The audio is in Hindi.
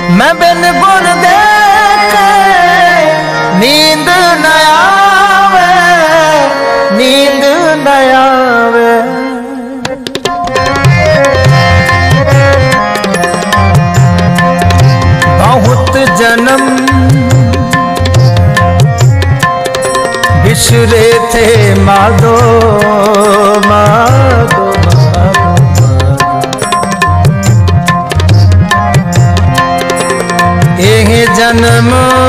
मैं बिन गुर देखे नींद न आवे, नींद न आवे। बहुत जन्म बिछड़े थे माधो माधो, यह जन्म